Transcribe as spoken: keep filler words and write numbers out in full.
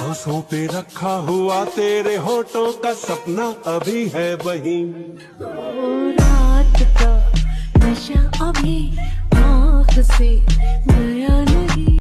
सांसों पे रखा हुआ तेरे होठों का सपना अभी है वही। रात का नशा अभी आँख से गया नहीं।